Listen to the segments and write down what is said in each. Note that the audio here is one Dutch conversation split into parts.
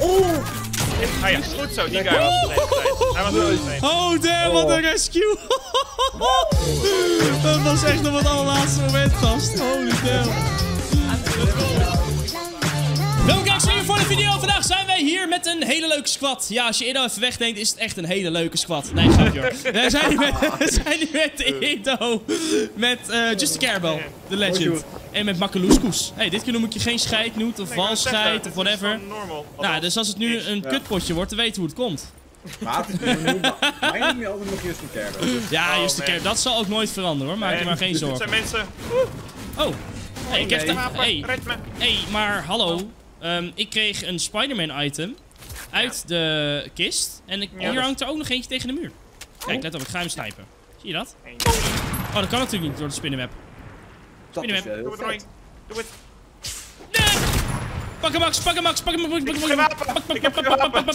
Ah ja, goed zo, die guy was er. Hij was er. Oh damn, wat een rescue. Dat was echt op het allerlaatste moment, gast. Holy damn. Welkom kijkers weer voor de video. Vandaag zijn wij hier met een hele leuke squad. Ja, als je Edo even wegdenkt, is het echt een hele leuke squad. Nee, grapje hoor. We zijn hier met Edo. Met Just a Careball, de legend. En met Makkeloeskoes. Hey, dit keer noem ik je geen scheidnoet of valscheit of whatever. Nou, dus als het nu een kutpotje wordt, dan weten we hoe het komt. Maar mij noem je altijd nog Just a Careball. Ja, Just a Careball. Dat zal ook nooit veranderen hoor. Maak je maar geen zorgen. Het zijn mensen. Oh. Hey, ik heb Hey, red me. Hey, maar hallo. Ik kreeg een Spider-Man item uit de kist. En hier hangt er ook nog eentje tegen de muur. Kijk, let op, ik ga hem snipen. Zie je dat? Oh, dat kan natuurlijk niet door de spinnenweb. Spinnenweb. Doe het, Roy. Doe het. Nee! Pak hem, Max, pak hem, Max, pak hem, pak hem, Ik heb geen wapen. pak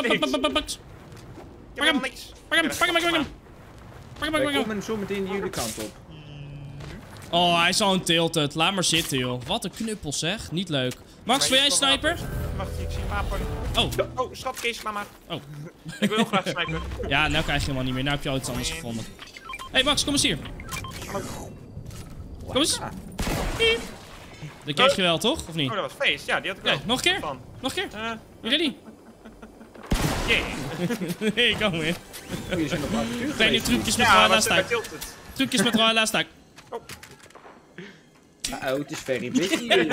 hem, niks. pak hem. Ik kom zo meteen jullie kant op. Oh, hij is al een tilted. Laat maar zitten, joh. Wat een knuppel, zeg. Niet leuk. Max, wil jij een sniper? Wacht, ik zie een wapen. Oh, schatkist, laat maar. Oh. Ik wil heel graag sniper. Ja, nou krijg je hem al niet meer. Nou heb je al iets anders gevonden. Hey, Max, kom eens hier. Kom eens. Dat kreeg je wel, toch? Of niet? Oh, dat was feest. Ja, die had ik wel. Nee, nog een keer? Van. Nog een keer? You ready? Yeah. Nee, kom weer. Oh, je zijn op avontuur Kleine geweest. trucjes met Ja, Royal was Stack. Trucjes met Royal Stack. Oh. Oh, het is very busy hier.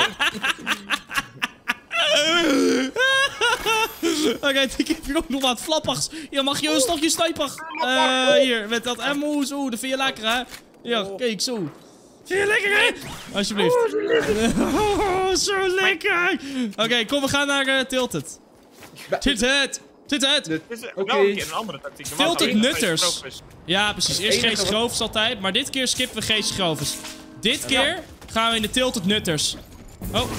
Oké, ik heb hier ook nog wat flappigs. Hier mag je een stokje sniper. Hier, met dat ammo. Zo, dat vind je lekker, hè? Ja, kijk, zo. Vind je lekker, hè? Alsjeblieft. Oh, zo lekker. Oké, kom, we gaan naar Tilted. Tilted. Dit is wel een keer een andere tactiek. Tilted nutters. Ja, precies. Eerst Geestig Grovers altijd. Maar dit keer skippen we Geestig Grovers. Dit keer gaan we in de Tilted nutters. Oh.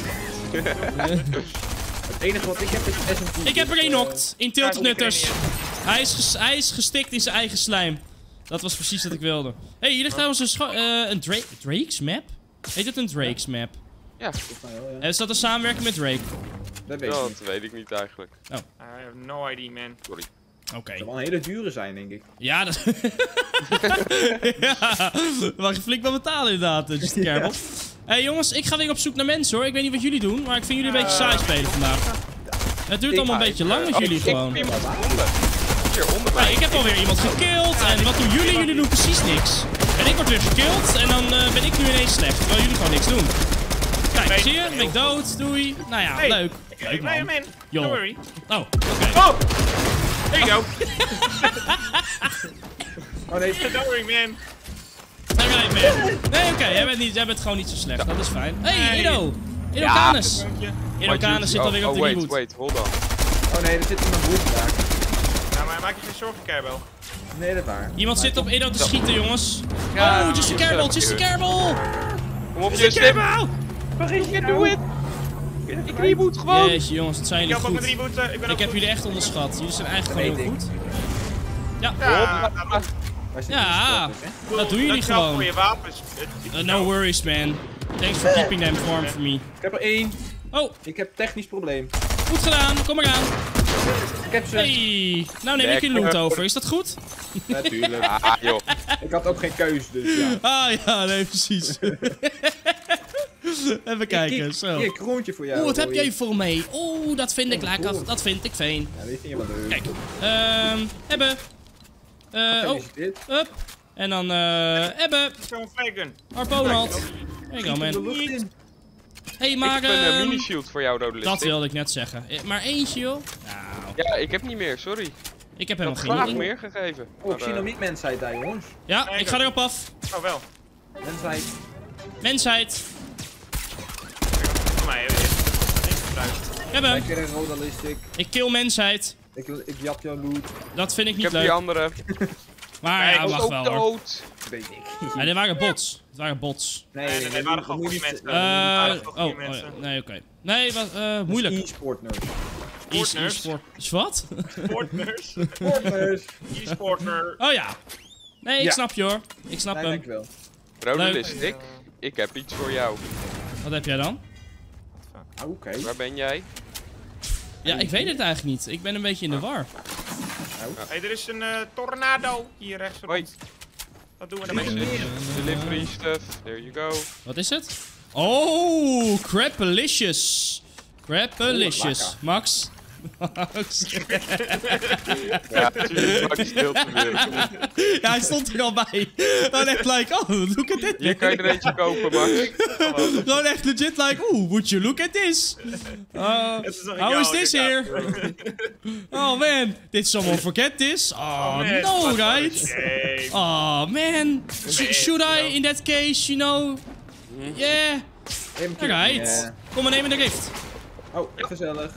Het enige wat ik heb is SMG. Ik heb er een knocked in Tilted nutters. Hij is gestikt in zijn eigen slijm. Dat was precies wat ik wilde. Hey, hier ligt trouwens een Drake's map? Heet het een Drake's map? Ja. Is dat een samenwerking met Drake? Dat weet ik niet. Dat weet ik niet eigenlijk. Oh. I have no idea, man. Sorry. Oké. Het zal wel een hele dure zijn, denk ik. Ja, dat... ja, mag je flink wat betalen inderdaad, Just a Careball. Hey jongens, ik ga weer op zoek naar mensen hoor. Ik weet niet wat jullie doen, maar ik vind jullie een beetje saai spelen vandaag. Het duurt allemaal een beetje lang met jullie gewoon. Ik iemand onder mij. Hey, ik heb alweer iemand gekillt en wat doen jullie? Jullie doen precies niks. En ik word weer gekillt en dan ben ik nu ineens slecht, terwijl jullie gewoon niks doen. Kijk, zie je? Ben ik dood, doei. Nou ja, leuk. Leuk man. Man. Yo. Don't worry. Oh, oké. Oh! There you go. Oh nee, Don't worry, man. Alright man. Nee, oké, jij bent gewoon niet zo slecht, dat is fijn. Hey, Edo! Edo Canis! Edo Canis zit alweer op de reboot. Wait, hold on. oh nee, er zit iemand boven daar. Nou, maar maak je geen zorgen, Careball. Nee, dat waar. Iemand zit op Edo te schieten, jongens. Ja, Oh, Just a Careball, Just a Careball! Kom op, Just a Careball! Justin, doe het! Ik reboot gewoon! Jeetje jongens, dat zijn Ik jullie help ook met goed. rebooten. Ik heb jullie echt onderschat. Jullie zijn eigenlijk gewoon heel goed. Ja, Ja, Wij zitten ja, in sporters, hè? dat doen jullie dankjewel gewoon. voor je wapens. No worries man. Thanks for keeping them warm for me. Ik heb er één. Oh, Ik heb technisch probleem. goed gedaan, kom maar aan. Ik heb ze. Hey, nou neem ik je loot over, is dat goed? Natuurlijk. Ah, joh. Ik had ook geen keus, dus ja. Ah ja, nee precies. Even kijken, zo. Hier, kroontje voor jou. Oeh, wat heb Roy. jij voor me? Oeh, dat vind ik lekker, dat vind ik fijn. Ja, dit vind je wel leuk. Kijk, hebben. Gefeliciteerd. Up. En dan, hebben. Zo'n flaggun. Harpoonhand. There you go, De man. lucht in. Hey, Ik maar, heb een mini-shield voor jou, Rode dat Listing. wilde ik net zeggen. Maar eentje, joh. Nou, Ja, ik heb niet meer, sorry. ik heb Ik helemaal had geen graag ding. meer gegeven. Oh, ik zie nog niet mensheid daar, jongens. Ja, ik ga erop af. Oh, wel. Mensheid. Mensheid. Voor mij even. Hebben. Lekker een rodalistic. Ik kill mensheid. Ik jat jouw loot. Dat vind ik Ik niet heb die leuk. andere. Maar Nee, ja, ik mag Ook wel hoor. dood. Weet ik. Ja, dit waren bots. Het waren bots. Nee, dat waren gewoon goede mensen. Nee, oké. Nee, wat, moeilijk. E-sport nerd. Sportners. E-sport. Wat? Sportners. Sportners. E-sporter. Oh ja. Nee, ik Ja. snap je hoor. Ik snap Nee, hem. dankjewel. Rode Leuk. Listing, ik heb iets voor jou. Wat heb jij dan? Ah, oké. Waar ben jij? Ja, ik weet het eigenlijk niet. Ik ben een beetje in de war. Hey, er is een tornado hier rechts van Hoi. ons. Wat doen we ermee? Delivery stuff. There you go. Wat is het? Oh, Crapalicious. Crapalicious. Max? Max? Ja, natuurlijk. Max deelt hem weer. Ja, hij stond er al bij. Gewoon echt like, oh, look at dit. Hier kan je er eentje kopen, Max. Gewoon echt legit like, oh, would you look at this? How is this here? Oh man, did someone forget this? Oh no, right? Oh man, should I in that case, you know? Yeah, alright. Kom maar, neem de gift. Oh, gezellig.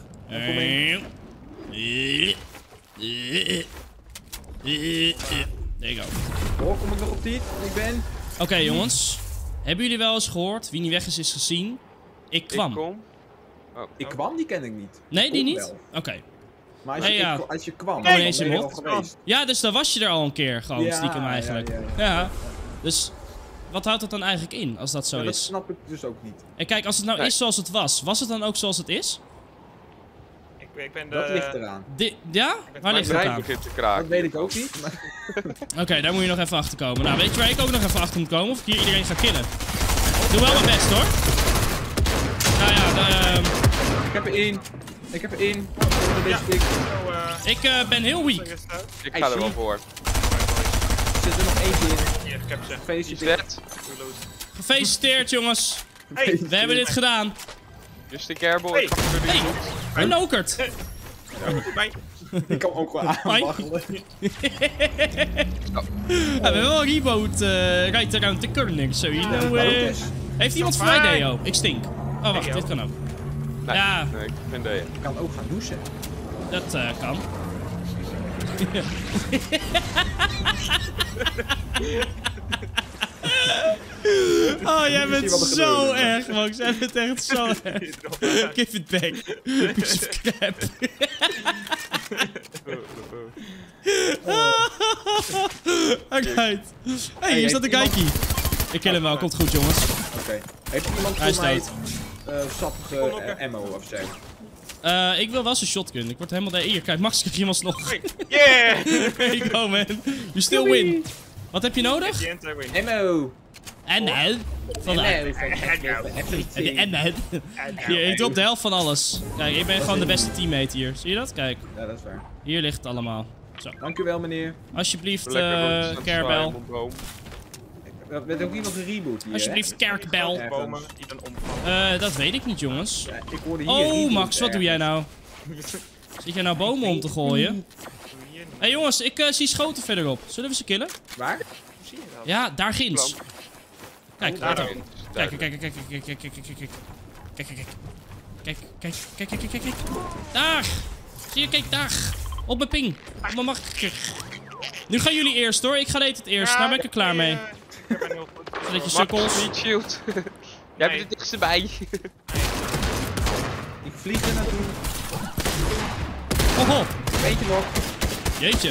There you go. Oh, kom ik nog op 10? Ik ben... Oké, jongens. Hebben jullie wel eens gehoord? Wie niet weg is gezien? Ik kwam. Ik kom. Oh. Ik kwam, die ken ik niet. Nee, die Kom niet? wel. Oké. Maar als, Nee, je, ja. als je kwam, Nee, dan eens ben in je al mod. geweest. Ja, dus dan was je er al een keer gewoon Ja, stiekem eigenlijk. ja, Ja, ja. Dus wat houdt dat dan eigenlijk in als dat zo Ja, dat is? snap ik dus ook niet. En kijk, als het nou Nee. is zoals het was het dan ook zoals het is? Ik ben Dat ligt eraan. Ja? Waar Mijn ligt het brein aan? begint te Dat kraken. weet ik ook niet. Maar... Oké, daar moet je nog even achter komen. Nou, weet je waar ik ook nog even achter moet komen? Of ik hier iedereen ga killen. Doe wel mijn best hoor. Nou ja, Ik heb er één. Ik heb er één. Ja. ik ben heel weak. Ik ga er wel voor. Er zit er nog eentje in. Hier, ik heb ze. Feestje. Is dat? Gefeliciteerd jongens. Hey, We hebben dit gedaan. Justin Kerbal, Hey. ik ga voor jullie goed. Een nokert. bij. Ik kan ook wel aanwaggelen. Ja, we hebben wel een reboot right around the corner, so you know. Heeft iemand voor mij Deo? Ik stink. Oh wacht, dit kan ook. Nee, Ja. nee, ik vind deze. Ik kan ook gaan douchen. Dat kan. Oh, jij bent wat er zo gebeurde. erg, Max. Jij bent echt zo erg. Give it back. Piece of crap. Alright. Hey, hier staat een geikie. Ik kill hem wel, komt goed jongens. Oké. Heeft iemand Hij is voor mij dood. sappige ammo of zo? Ik wil wel zijn shotgun. Ik word helemaal... Hier, kijk, Max krijg je hem alsnog. Yeah! There you go, man. You still win. Wat heb je nodig? The anti-win. Ammo! En nou. Van de... En nou. Hier, ik doe op de helft van alles. Kijk, ik ben gewoon de beste teammate hier. Zie je dat? Kijk, Ja, dat is waar. hier ligt het allemaal. Zo. Dank u wel, meneer. Alsjeblieft, Lekker Kerbel. Er werd ook iemand een reboot hier, Alsjeblieft, Kerkbel. hè? Bomen die dan omvallen. Dat weet ik niet, jongens. Ja, ik hoorde hier Oh, reboot Max, wat doe jij nou? Zit jij nou bomen om te gooien? Hier, Hé jongens, ik zie schoten verderop. Zullen we ze killen? Waar? zie je dat? Ja, daar ginds. Kijk, daar kijk, ook. kijk, kijk, kijk, kijk, kijk, kijk, kijk, kijk, kijk, kijk, kijk, kijk, kijk, kijk, kijk, kijk, daar. Zie je, kijk, daar. Op mijn ping. Op mijn makker. Nu gaan jullie eerst hoor, ik ga het eerst. Daar ben ik er klaar mee. Ik ben heel goed. Zodat je sukkels. Niet shield. Jij bent het dichtste bij. Ik vlieg er naartoe. Oh, Eentje nog. jeetje.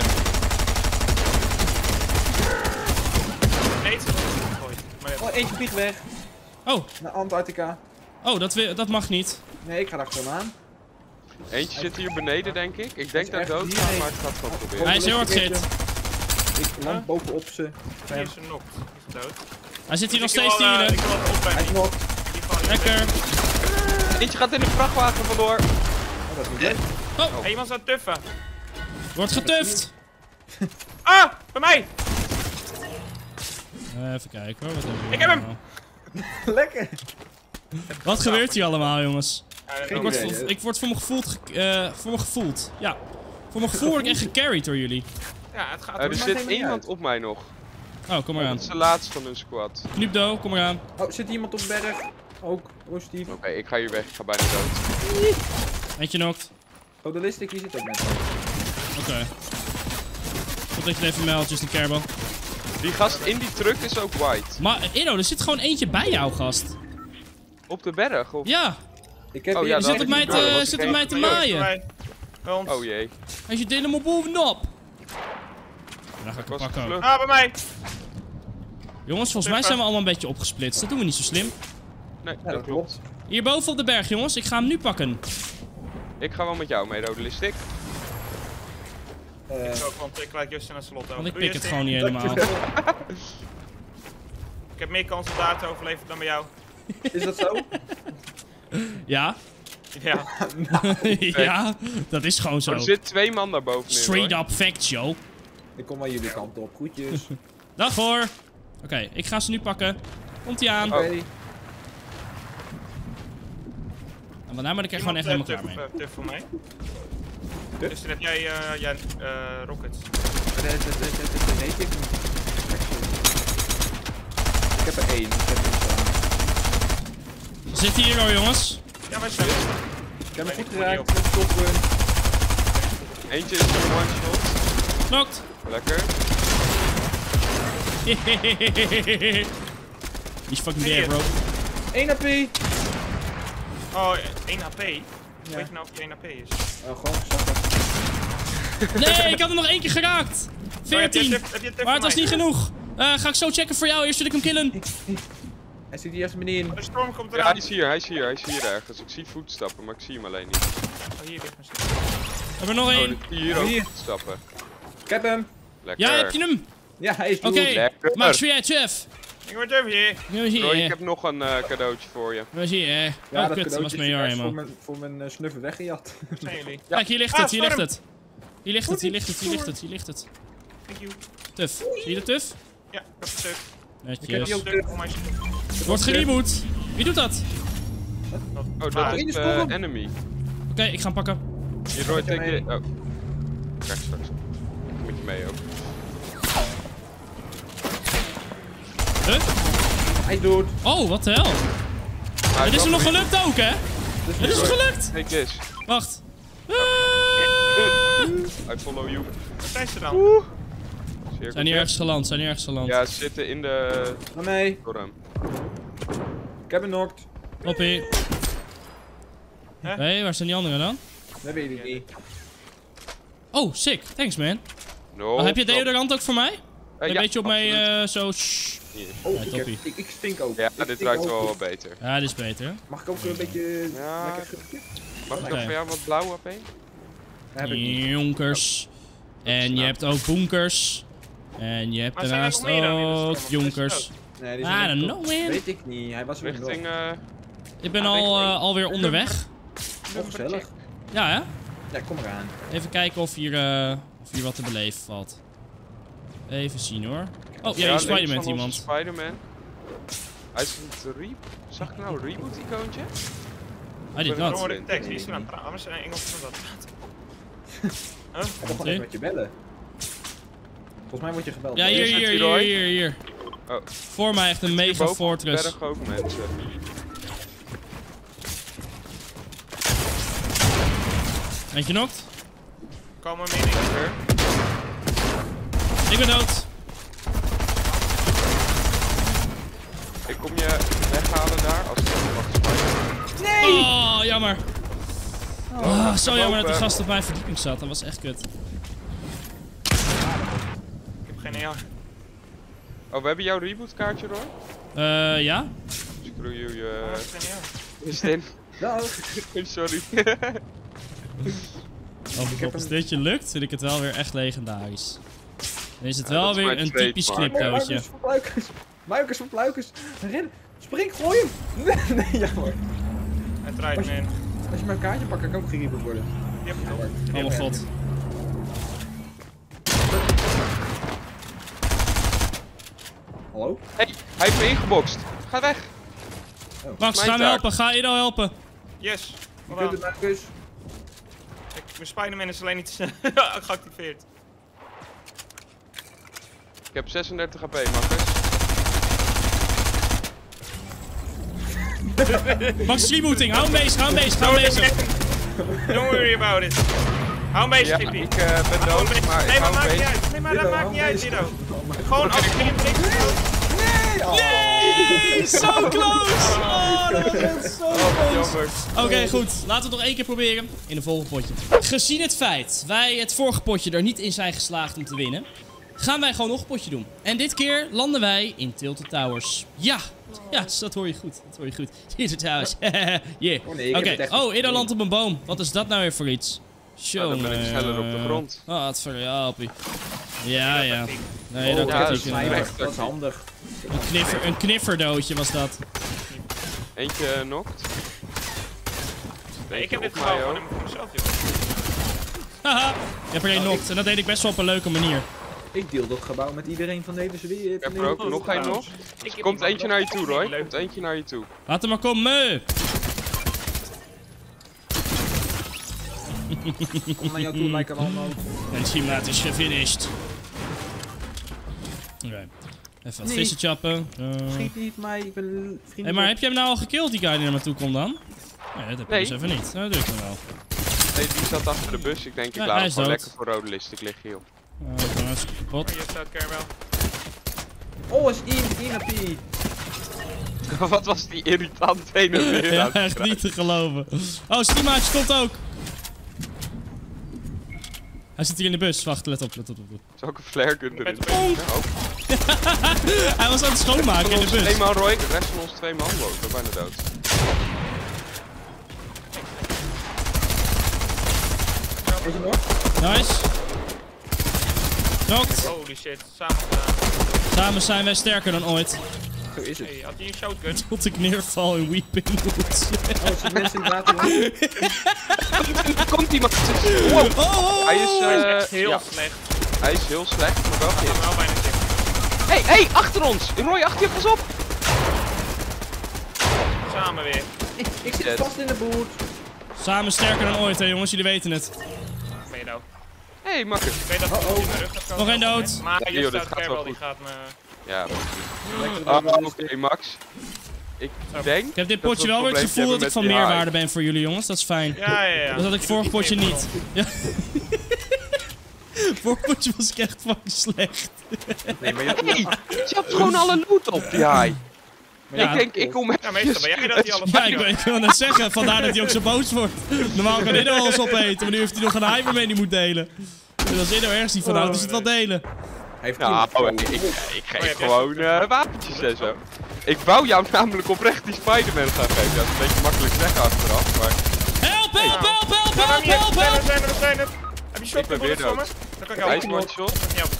Nee, het is gegooid. Maar ja, Oh, eentje vliegt weg. Oh, Naar Antarctica. oh, dat mag niet. Nee, ik ga er achter hem aan. Eentje zit hier beneden, denk ik. Ik denk dat ik echt dood hier ga, een- maar ik ga het gewoon proberen. Hij is heel hard gehit. Ik land bovenop ze. hier is een nok. Is dood. Hij zit hier nog Ik wil steeds te healen. ik wil het op bij Hij is die. nog. Die van- Lekker. Eentje gaat in de vrachtwagen vandoor. Oh, dat is niet leuk. Oh, Hey, iemand staat tuffen. wordt getuft. Ah, bij mij! Even kijken hoor, wat hebben we Ik heb hem. allemaal? Lekker. Wat gebeurt hier allemaal, jongens? Geen Ik word, idee. ik word voor mijn gevoeld, ja. Voor mijn gevoel word ik echt gecarried door jullie. Ja, het gaat Er door. maakt zit helemaal niet iemand uit. op mij nog. Oh, kom maar aan. Dat is de laatste van hun squad. Knupdo, kom maar aan. Oh, zit iemand op de berg? Ook positief. Oké, ik ga hier weg. Ik ga bijna dood. Eentje knokt. Oh, de listik, die zit ook met. Oké. Goed dat je het even meldt, Justin Kerbal. Die gast in die truck is ook white. Maar, Inno, er zit gewoon eentje bij jou, gast. Op de berg, of? Ja, Ik heb Oh, hier ja, een dat zit op is mij niet waar, dat te, was zit ik op mij te even- maaien. Bij ons. Oh jee. Hij zit helemaal bovenop. Dan ga ik hem Was het pakken ook. vlug? Ah, bij mij! Jongens, volgens mij zijn we allemaal een beetje opgesplitst. Dat doen we niet zo slim. Nee, Ja, dat klopt. Hierboven op de berg, jongens. Ik ga hem nu pakken. Ik ga wel met jou mee, Rodelistic. Ik ook, want ik laat Justin een slot over. Want ik Doe pik het Justin. gewoon niet helemaal. Ik heb meer kans om daar te overleven dan bij jou. Is dat zo? Ja? Ja. Ja, dat is gewoon zo. Er zit 2 man daarboven nu. Straight up facts, joh. Ik kom wel jullie kant op. Groetjes. Dag hoor. Oké, ik ga ze nu pakken. Komt-ie aan. Oké. En daarna ben ik er gewoon echt helemaal klaar mee. Tuf voor mij. Tuf? Dus dan heb jij rockets. Nee, ik niet. Ik heb er 1. Ik heb er Zit hier hoor, jongens. Ja, wij zijn. Ik heb hem goed geraakt met shotgun. Eentje is een one shot. Knokt. Lekker. Die is fucking dead, bro. 1 HP. Oh, 1 HP. Weet je nou of je 1 HP is? Gewoon zakken. Nee, ik had hem nog 1 keer geraakt. 14. Maar het was niet genoeg. Ga ik zo checken voor jou. Eerst wil ik hem killen. Hij zit hier ergens beneden. De storm komt Ja, eraan. hij is hier ergens. Ik zie voetstappen, maar ik zie hem alleen niet. Oh, hier ligt misschien. We hebben er nog Oh, 1. ik zie hier ook Hier. voetstappen. Ik heb hem. Lekker. Ja, heb je hem? Ja, hij is Oké, goed. Lekker. Max, voor jij, chef. Ik word over hier. We zien Roy, ik je. heb nog een cadeautje voor je. We zien je. Ja, Oh, dat kut, dat was cadeautje mijn is jaar juist helemaal. voor mijn snuffer weggejat. Zijn jullie? Kijk, hier ligt Ah, het, hier ligt storm. het. Hier ligt het, hier ligt het, hier ligt het, hier ligt het. Thank you. Tuf. Zie je de tuf? Ja, ik heb een stuk. heb Netjes. die ook. Stuk voor mij. Wordt gereboot. Wie doet dat? Oh, dat Ah, is scoren. enemy. Oké, ik ga hem pakken. Hier, Roy, Pak hem take mee. it. Oh. Kijk straks. Moet je mee ook. Huh? Hij doet. Oh, wat de hel. Het is er nog gelukt ook, hè? Het is er gelukt. Take this. Wacht. I follow you. Waar zijn ze dan? Zijn hier ergens geland, zijn hier ergens geland. Ja, ze zitten in de Ga mee. storm. Ik heb hem knocked. Hoppie. Huh? Hé, waar zijn die anderen dan? Dat weet ik niet. Oh, sick. Thanks, man. No, Oh, heb je deodorant ook voor mij? Een ja, beetje op mij absoluut. zo... shh. Hier. Oh, Ja, toppie. ik stink ook. Ja, Ik dit stink ruikt ook. wel wat beter. Ja, dit is beter. Mag ik ook een beetje Ja. lekker gutje? Mag ik Oké. ook voor jou wat blauw AP? Dat heb ik niet. Jonkers. En je hebt ook bonkers. En je hebt Maar zijn er daarnaast nog meer dan in de storm? ook Of is het jonkers. Nee, die I zijn don't er know, toch- man. Weet ik niet. Hij was er nog. Richting, Ik ben alweer onderweg. Oh, gezellig. Ja, hè? Ja, kom eraan. Even kijken of hier wat te beleven valt. Even zien hoor. Oh, ja, hier links Spider-Man van onze iemand. Spider-Man. Hij is een Zag ik nou een reboot-icoontje? Hij dit Dan wat. hoor de tekst, die is aan het praten. Anders zijn Engels van dat praten. Ik moet gewoon even met je bellen. Volgens mij word je gebeld. Ja, Hier zit hij, Roy. hier. Oh. Voor mij echt een mega Boven op de fortress. berg ook mensen. Eentje knokt. Komen we meer dingen. Ik ben dood. Ik kom je weghalen daar als ik mag spijten. Oh, jammer. Oh, zo jammer dat die boven. gast op mijn verdieping zat. Dat was echt kut. Ik heb geen AR. Oh, we hebben jouw rebootkaartje, Roy? Ja? Screw you, Ik heb geen AR. is dit? Nou, Sorry. Als dit je lukt, vind ik het wel weer echt legendarisch. Dan is het Ja, wel dat is weer mijn een typisch trademark. clipdootje. Muikers voor pluikers. Muikers voor pluikers. Ren. Spring, gooi hem. Nee, jammer. Hij draait me in. Als je mijn kaartje pakt, kan ik ook geriebeld worden. Je hebt het op. Oh mijn god. Hallo? Hey, hij heeft me ingeboxt. Ga weg. Max, Mijn ga hem taak. helpen. Ga Ido helpen. Yes. Je Voilà. kunt het muikers. Mijn Spider-Man is alleen niet geactiveerd. Ik heb 36 HP, makkers. Max is rebooting. Hou hem bezig, hou hem bezig, hou hem bezig. Don't worry about it. Hou hem bezig, Ja, Tippy. ik ben dood, maar ik Nee, maar hou maakt hem niet bezig. uit. Nee, maar dat Ido, maakt hou niet uit, bezig. Ido. Gewoon als je hem drinkt. Nee, zo close. Oh, dat was echt zo close. Jammer. Oké, goed. Laten we het nog één keer proberen in een volgend potje. Gezien het feit wij het vorige potje er niet in zijn geslaagd om te winnen, gaan wij gewoon nog een potje doen. En dit keer landen wij in Tilted Towers. Ja, Ja, dat hoor je goed. Dat hoor je goed. Hier is het huis. Yeah. Oh nee, ik heb Oké. het echt Oh, niet Edo landt op een boom. Wat is dat nou weer voor iets? Ja, dan ben ik sneller op de grond. Oh, wat voor helpie. Ja, ja. Nee, Oh, dat ja, kan dat ik is niet. mijn- Dat is handig. Een knifferdootje was dat. Eentje knokt. Nee, ik heb dit op mij gebouw ook. gewoon voor mezelf, joh. Haha. Je hebt er één knokt. En dat deed ik best wel op een leuke manier. Ik deel dat gebouw met iedereen van deze wereld. Ik heb er ook nog één nog. Er komt eentje naar je toe, Roy. Er komt eentje naar je toe. Laat hem maar komen. Kom naar jou toe, lijken we allemaal. En Simlaat is gefinished. Oké. Even wat Nee. vissen chappen. Schiet niet mij, ik ben vriend. Hé, maar heb je hem nou al gekilld, die guy die naar me toe komt dan? Nee, dat heb je Nee. dus even niet. Nou, dat doe ik dan wel. Nee, die zat achter de bus. Ik denk, ik Ja, laat hij hem is gewoon dood. lekker voor rode listig liggen, joh. Ik ben hartstikke kapot. Hier staat Caramel. Oh, is Inapie. Wat was die irritant heen en weer Ja, aan het echt krijgen. niet te geloven. Oh, Stimaatje komt ook. Hij zit hier in de bus. Wacht, let op, let op. Zal ik een flare gun erin Met- doen? Ja, ook. Hij was aan het schoonmaken in de bus. 2 man, Roy. De rest van ons 2 man. Wow, ik ben bijna dood. Weet je nog? Nice. Knocked. Holy shit, samen gedaan. Samen zijn wij sterker dan ooit. Zo is het. Hey, had hij een shotgun? Tot ik neerval in Weeping Woods. Oh, er zitten mensen in het water. Er komt iemand. Wow. Oh, oh, oh. Hij is, Hij is echt heel ja, slecht. hij is heel slecht, maar wel Ik goed. kan wel bijna tikken. Hey, achter ons! Roy, achter je, pas op! Samen weer. Ik zit Dead. vast in de boot. Samen sterker dan ooit, hè jongens. Jullie weten het. Ben je nou? Hey, makker. Ik weet dat hij in mijn rug gaat komen. Nog één dood. Maar Ja, hier joh, dit staat gaat wel Caramel, die goed. gaat me... Ja, Lekker oké, Max. Ik denk... Ik heb dit potje wel weer het gevoel dat ik van meerwaarde ben voor jullie jongens. Dat is fijn. Ja, ja, ja. Dat had ik Je vorig doet potje meer niet. Ja. Vorig potje was ik echt fucking slecht. Nee, maar je Hey, je hebt gewoon alle loot op, die haai. Ja. Ik denk, ik kom Ja, meestal ben jij dat die alles Ja, ik wil net zeggen, vandaar dat hij ook zo boos wordt. Normaal kan Iddo alles opeten, maar nu heeft hij nog een hyper mee die moet delen. Dus als Iddo ergens niet van houdt, is het wel delen. Hij heeft Ja, team. ik geef gewoon wapentjes en zo. Ik wou jou namelijk oprecht die Spider-Man gaan geven. Dat is een beetje makkelijk zeggen achteraf, maar... Help, help, help, help, Ja, help, niet help, help! we zijn er. Heb je shotgun ben weer bullets voor me? dood. Dan kan ik Hij jou is helpen. one shot. Ja.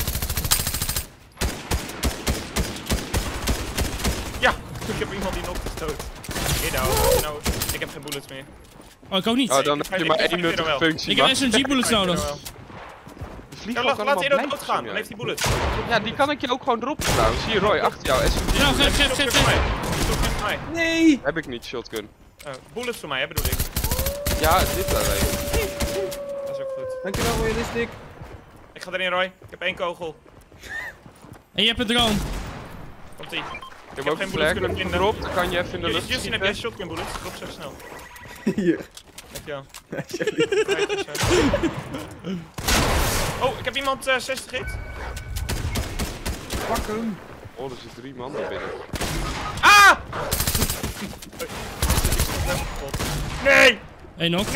Ja, ik heb iemand die nog gestoot. Nou, ik heb geen bullets meer. Oh, ik ook niet. Oh, dan heb je maar Ik- ik- één ik- nuttige wel. functie, Ik heb Max. SMG bullets nodig. De vlieg Ja, ook laat allemaal Edo blijven doodgaan, zien, dan heeft hij bullets. Ja, die kan ik je ook gewoon droppen trouwens. Hier, Roy, achter jou, SMG. Nou, geef, geef, Shotgun geef, voor mij. geef. Shotgun voor mij. Nee! Heb ik niet, shotgun. Bullets voor mij, hè, bedoel ik. Ja, dit alleen. Dat is ook goed. Dankjewel, realistiek. Ik ga erin, Roy. Ik heb 1 kogel. En je hebt een drone. Komt-ie. Ik heb heb ook geen een bullets flare kunnen vinden. gedropt. Dan kan je even in de lucht Justin, heb jij schieten. shotgun bullets? Drop zo snel. Hier. Dankjewel. Alsjeblieft. Oh, ik heb iemand 60 hit. Pak hem. Oh, er zitten 3 man daar binnen. Ah! Nee! Eén nog.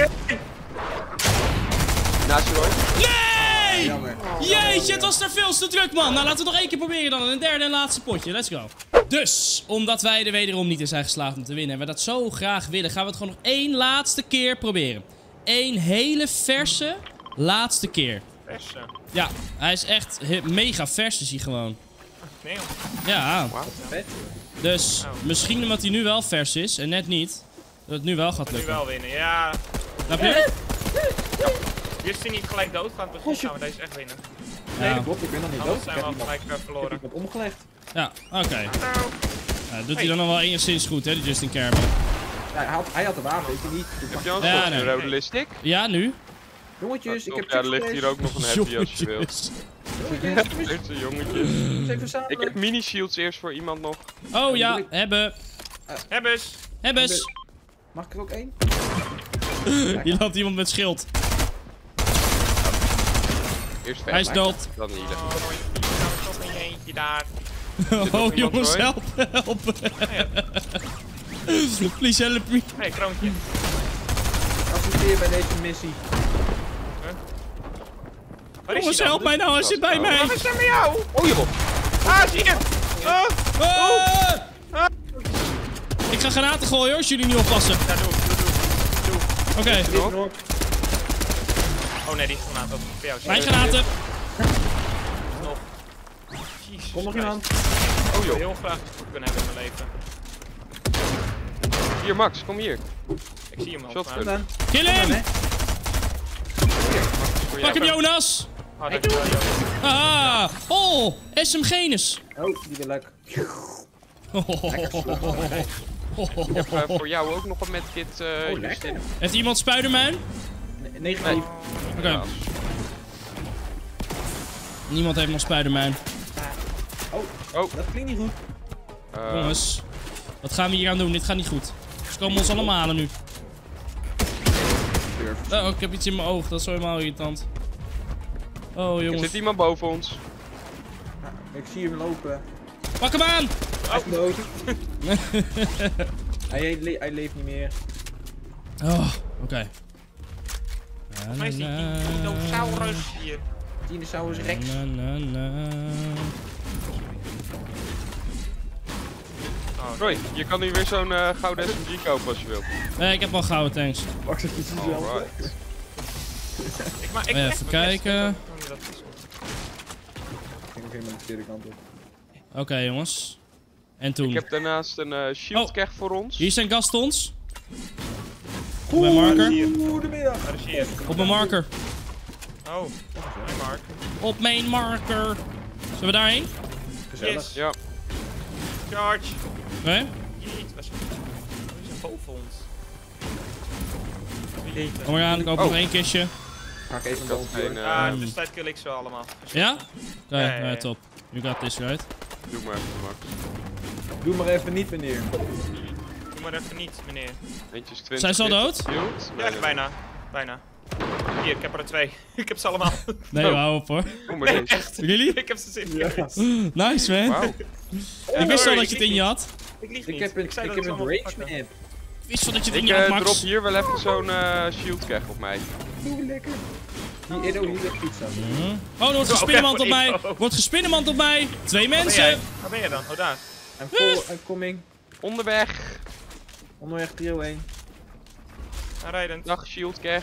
Naast je, Roy. Nee! Jammer. Jeetje, het was er veel te druk, man. Nou, laten we het nog één keer proberen dan. Een derde en laatste potje. Let's go. Dus, omdat wij er wederom niet in zijn geslaagd om te winnen en we dat zo graag willen, gaan we het gewoon nog één laatste keer proberen. Eén hele verse laatste keer. Verse. Ja, hij is echt mega vers is hij gewoon. Nee, joh. Ja, Vet. dus misschien omdat hij nu wel vers is en net niet, dat het nu wel gaat Nu lukken. wel winnen, ja. Snap je? Justin niet gelijk dood gaat begin gaan we deze echt winnen. Nee, Ja, dat klopt. Ik ben nog niet dood. Anders Ik zijn heb we al iemand, gelijk verloren. iemand omgelegd. ja, oké. Nou, Ja, doet hij dan nog wel enigszins goed, hè, die Justin Caramel. Ja, hij had de wapen, ik niet. Heb je al een Ja, shotgun, nee. rode listic? Ja, nu? Jongetjes, ik heb Ja, er ligt hier ook nog een heavy als je wil. Jongetjes. Jongetjes, Dit is een jongetje. even Ik samen. heb mini-shields eerst voor iemand nog. Oh ja, hebben. Hebbes. Hebbes. Mag ik er ook één? Hier loopt iemand met schild. Eerst Hij is dood. Dan hier. Oh, Roy, nou toch in je eentje daar. Oh iemand, jongens, Roy? help, help. Please help me. Hé, kroontje. Assisteer bij deze missie. Waar is Jongens, hij dan? help mij nou, hij zit bij mij. Wat is er met jou? Oh joh! Ah, zie je! Oh, Ah! ga granaten gooien hoor, als jullie niet oppassen. Ja, doe. Oké. Oh nee, die granaat was voor jou. Mijn granaten. Nog. Jezus Kom nog Christ. iemand? Oh joh. Ik wil heel graag goed kunnen hebben in mijn leven. Hier, Max, kom hier. Ik zie hem al. Shotgun. Dan. Kill hem! Voor Pak hem jou. Jonas! Oh, dankjewel, Jonas. Haha! Oh! SMG'nes! Oh, die wil ik. Ik heb voor jou ook nog een medkit. Oh, lekker. Heeft iemand Spider-Man? Negatief. Oké. Ja. Niemand heeft nog Spider-Man. Dat klinkt niet goed. Jongens, wat gaan we hier aan doen? Dit gaat niet goed. Ze komen ons allemaal halen nu. Oh, ik heb iets in mijn oog. Dat is zo helemaal irritant. Oh, Er jongens. zit iemand boven ons. Ik zie hem lopen. Pak hem aan! Hij is dood. Hij leeft niet meer. Oh, oké. Volgens mij is die dinosaurus hier. Dinosaurus Rex. Na, na, na. Oh, Roy, je kan nu weer zo'n gouden SMG kopen als je wilt. Nee, ik heb al gouden tanks. Wacht even, zelf. Alright. Even kijken. Ik ging nog helemaal de verkeerde kant op. Oké, jongens. En toen? Ik heb daarnaast een shield keg voor ons. Hier zijn Gastons. Op mijn marker. Goedemiddag. Waar is hier? Op mijn marker. Oh, hey Mark. Op mijn marker. Zullen we daarheen? Gezellig. Yes. Ja, Charge. Nee? Jeet, wat is er boven ons? Kom maar aan, ik koop nog één kistje. Ga ik even een dat bal is geen... Ah, dus tijd kill ik ze allemaal. Ja? Oké, Ja, ja, ja. top. You got this, right? Doe maar even, Max. Doe maar even niet, meneer. Doe maar even niet, meneer. Eentje is 20. Zijn ze al dood? Shield. Ja, bijna. Bijna. Hier, ik heb er 2. Ik heb ze allemaal. Nee, hou op hoor. Kom maar deze. Jullie? Ik heb ze zitten. Ja. Nice man. Wauw. Ik wist al sorry, dat je het in je had. Ik lieg Ik niet. heb een zei dat rage ze allemaal map. pakken. Ik wist wel dat je het in Ik je had, drop Max. hier wel even zo'n shield keg op mij. Doe lekker. Die Edo hier ligt pizza. Oh, er wordt gespinnemand op mij. Wordt gespinnemand op mij. 2 mensen. Waar ben jij dan? Oh, daar. I'm coming. Onderweg. Onderweg trio 1. Aanrijdend. Dag shield keg.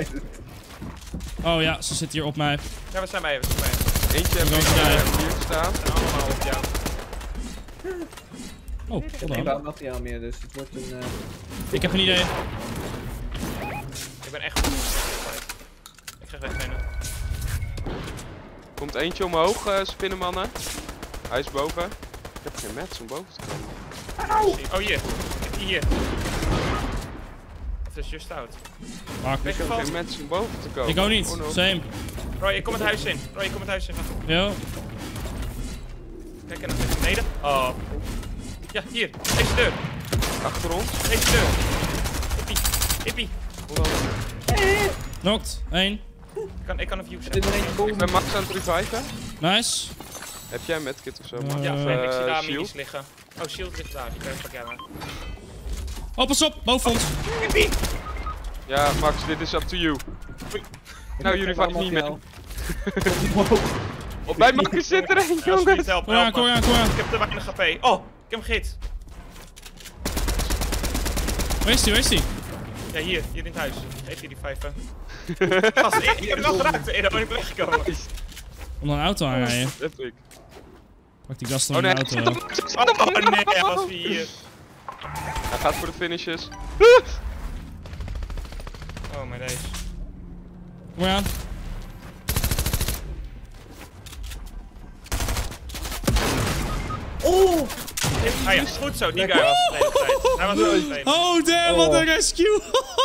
Oh ja, ze zit hier op mij. Ja, we zijn bij je. We zijn bij je. Eentje heb Ik ik ook bij. hier staan. We zijn allemaal op jou. Oh, Geen hold on. bouwmateriaal meer, dus het wordt een... Ik heb een idee. Ik ben echt goed. Ik ga wegrennen. Komt eentje omhoog, spinnenmannen. Hij is boven. Ik heb geen mats om boven te komen. Oh, hier. Ik heb die hier. Of is just out. Mark. Ik heb Weggevallen. geen mats om boven te komen. Ik ook niet. Oh no. Same. Roy, ik kom het huis in. Roy, ik kom het huis in. Yo. Kijk, en dan zit ik beneden. Oh. Ja, hier. Deze deur. Achter ons. Deze deur. Hippie. Hippie. Knocked. 1. Ik kan een view Er zit nog eentje Ik boven. ben Max aan het reviven. Nice. Heb jij een medkit of zo, Max? Ja, Of, ik zie daar shield? minis liggen. Oh, shield ligt daar. Die kan ik pakken. Oh, pas op. Boven ons. Hippie. Ja, Max, dit is up to you. Nou, jullie Geen vallen niet met. bouwmateriaal. Op bij Max zit er een, Alsjeblieft, jongens. help, Kom aan, help kom me. aan, kom aan. Ik heb te weinig HP. Oh, ik heb hem gehit. Waar is die, waar is die? Ja, hier in het huis. Geef je die 5. Gast, ik heb hem wel geraakt. En dan ben ik weggekomen. Onder een auto aanrijden. Dat ik. Pak die gast Oh onder nee, de hij auto. zit op Oh nee, hij was hier. Hij gaat voor de finishes. Oh, maar deze. Kom maar aan. Oh! Ah ja, goed zo. Die guy was de hele tijd. Hij was de hele tijd. Oh damn, wat een Oh. rescue.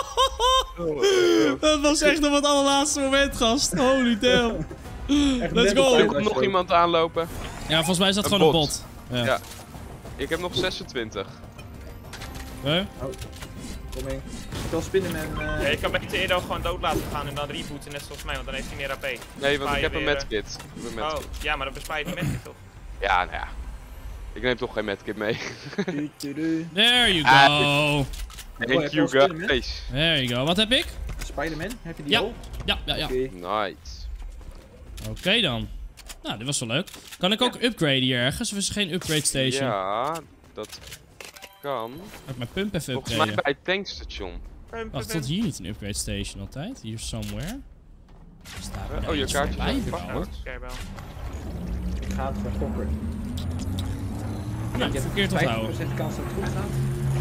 Dat was echt op het allerlaatste moment, gast. Holy damn. Echt Let's net op go. tijd Er komt nog was iemand aanlopen. Ja, volgens mij is dat Een gewoon een bot. bot. Ja. Ja. Ik heb nog 26. Huh? Kom in. Ik kan spinnen en... Ja, je kan beter Edo gewoon dood laten gaan en dan rebooten, net zoals mij, want dan heeft hij meer AP. Nee, want Bespaar ik je heb een weer, medkit. Ik heb een Oh, medkit. ja, maar dan bespaar je die medkit toch? Ja, nou ja. Ik neem toch geen medkit mee. There you Ah, go. Thank heb je you al spinnen, guys. There you go. Wat heb ik? Spider-Man, heb je die Ja. al? Ja, ja, ja. Oké. Nice. Oké dan. Nou, dit was wel leuk. Kan ik ook upgraden hier ergens? Of is er geen upgrade station? Ja, dat kan. Ga ik mijn pump even Volgens mij upgraden. bij het tankstation. Wacht, tot hier niet een upgrade station altijd? Hier somewhere. Staat er Oh, je kaartje bij is wel. gepakt. Kijk wel. Ik ga het vergokken. Nou, Je hebt verkeerd onthouden. 50% kans dat het goed gaat.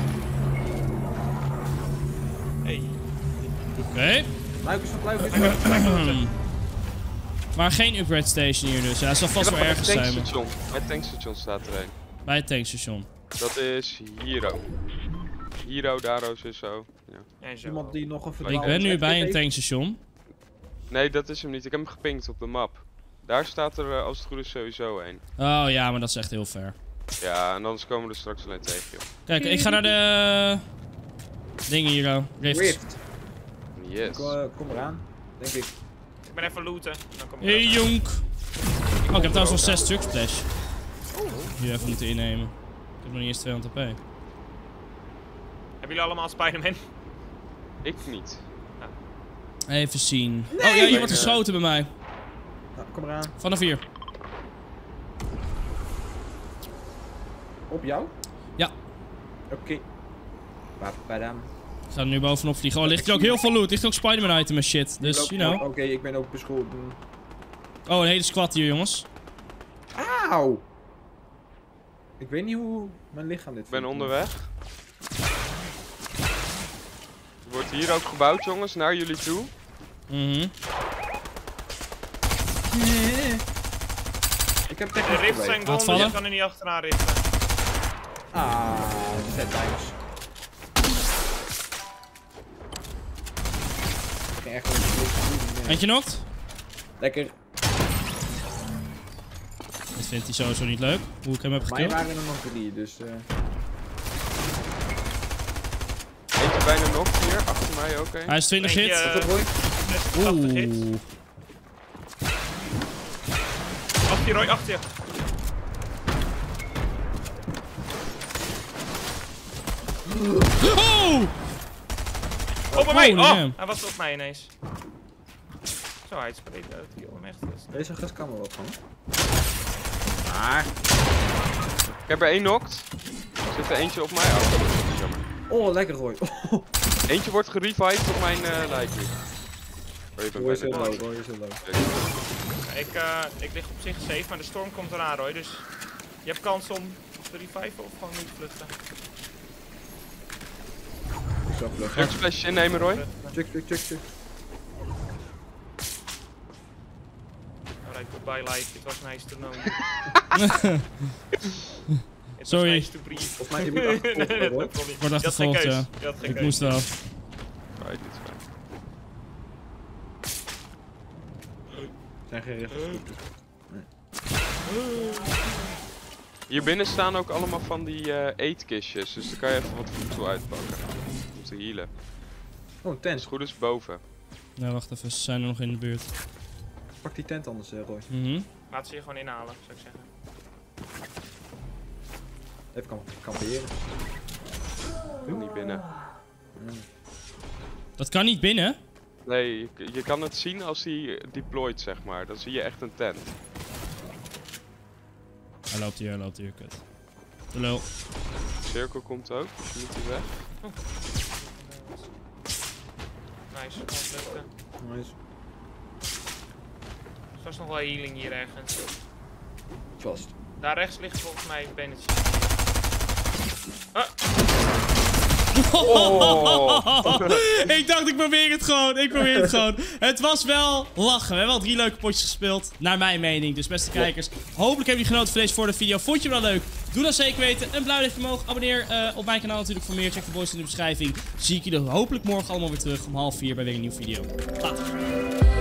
Hey. Oké. Luikers. Maar geen upgrade station hier dus. Ja, dat zal vast wel ergens zijn. Maar... Bij het tankstation staat er een. Bij het tankstation. Dat is Hiro. Hiro, Daro, zo. Ja. En zo. Iemand die nog een Ik verdwaalde ben nu trek bij een heeft. tankstation. Nee, dat is hem niet. Ik heb hem gepinkt op de map. Daar staat er als het goed is sowieso een. Oh ja, maar dat is echt heel ver. Ja, en anders komen we er straks alleen tegen, joh. Kijk, ik ga naar de... dingen hier, oh. Rifts. Rift. Yes. Kom eraan, denk ik. Ik ben even looten. Dan kom ik Hey erop. jonk. Oh, ik heb trouwens nog 6 stuk splash. Die even moeten innemen. Ik heb nog niet eens 200 HP. Hebben jullie allemaal Spider-Man? Ik niet. Even zien. Oh ja, hier wordt geschoten bij mij. Nou, kom eraan. Vanaf hier. Op jou? Ja. Oké. Papadam. Ik ga er nu bovenop vliegen. Oh, ligt hier ook heel veel loot. Ligt ook Spider-Man item en shit. Dus, you know. Oké, ik ben ook beschuld. Oh, een hele squad hier, jongens. Auw! Ik weet niet hoe mijn lichaam dit Ik ben vindt. onderweg. Er wordt hier ook gebouwd, jongens, naar jullie toe. Mhm. Ik heb De technisch rifts probleem. zijn Laat gone, dus vallen. ik kan er niet achteraan richten. Ah, zet times. Ik ging echt een Eentje knokt. Lekker. Dat vindt hij sowieso niet leuk. Hoe ik hem heb Mij gekillt. waren er nog 3, dus... Eentje bijna nog hier, achter mij ook een. Hij is 20 Eentje, hit. Goed, Roy. 80 hits. Oeh. Achter je, Roy, achter je. Oh! Oh, bij mij! Holy Oh! damn. Hij was op mij ineens. Zo, hij spreekt uit. Die hem echt is. Deze gast kan er wat van. Maar... Ik heb er één knocked. Er zit er eentje op mij af. Dat is jammer. Oh, lekker Roy. Oh, Eentje wordt gerevived op mijn lijk nu. Oh, je bent Roy is heel bijna low, Roy is heel low. Ik lig op zich safe, maar de storm komt eraan, Roy. Dus je hebt kans om te reviven of gewoon niet te vluchten. Ik zal vlug. Druk splash innemen, Roy. Check. Alright, goodbye life. It was nice to know you. It Sorry. was nice to breathe. Volgens mij je moet achtervolgen, Nee, Roy. dat kon niet. Wordt Je had geen achtervolgd, keus. ja. Je had geen Ik keus. moest wel. Right, dit is fijn. Zijn geen rechten. Hier binnen staan ook allemaal van die eetkistjes, dus dan kan je even wat voedsel uitpakken. Om te healen. Oh, een Als tent. het goed is boven. Nee, wacht even. Ze zijn er nog in de buurt. Pak die tent anders, Roy. Mhm. Laat ze je gewoon inhalen, zou ik zeggen. Even kamperen. Niet binnen. Dat kan niet binnen. Nee, je kan het zien als hij deployed, zeg maar. Dan zie je echt een tent. Hij loopt hier, kut. De lul. Cirkel komt ook, dus je moet hier weg. Nice, kan lukken. Nice. Er was nog wel healing hier ergens. Vast. Daar rechts ligt volgens mij een bannetje. Ik dacht, ik probeer het gewoon. Het was wel lachen. We hebben al 3 leuke potjes gespeeld. Naar mijn mening. Dus beste kijkers. Hopelijk hebben jullie genoten van deze voor de video. Vond je hem wel leuk? Doe dat zeker weten. Een blauw duimpje omhoog. Abonneer op mijn kanaal natuurlijk voor meer. Check de boys in de beschrijving. Zie ik jullie hopelijk morgen allemaal weer terug om 3:30 bij weer een nieuwe video. Later.